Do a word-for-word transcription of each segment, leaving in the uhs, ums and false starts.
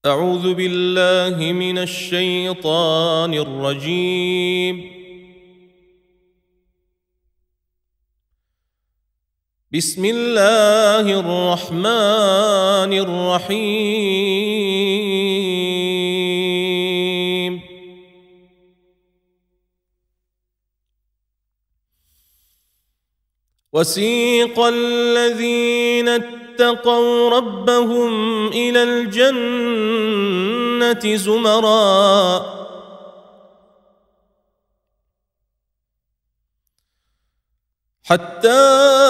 أعوذ بالله من الشيطان الرجيم. بسم الله الرحمن الرحيم. وسيق الذين اتقوا ربهم إلى الجنة زمرا حتى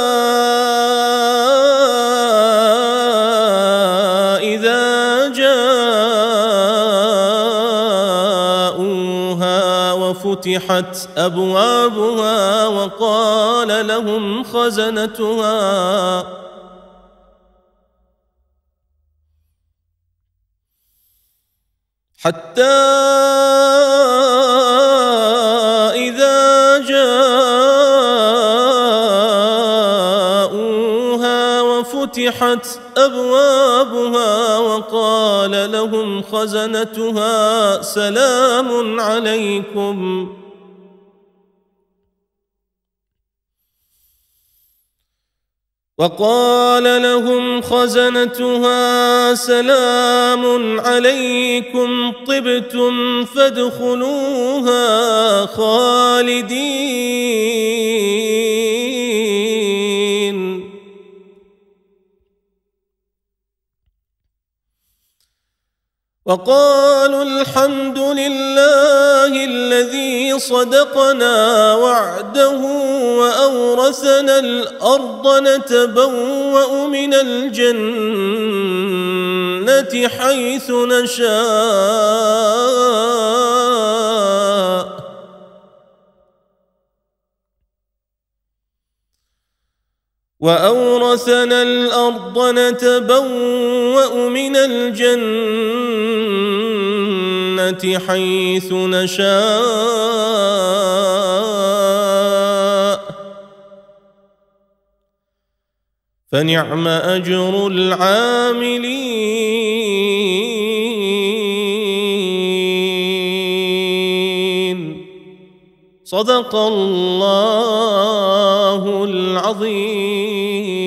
إذا جاءوها وفتحت أبوابها وقال لهم خزنتها حتى إذا جاءوها وفتحت أبوابها وقال لهم خزنتها سلام عليكم وقال لهم خزنتها سلام عليكم طبتم فادخلوها خالدين. وقالوا الحمد لله الذي صدقنا وعده وأورثنا الأرض نتبوأ من الجنة حيث نشاء وأورثنا الأرض نتبوأ من الجنة حيث نشاء فنعم أجر العاملين. صدق الله العظيم.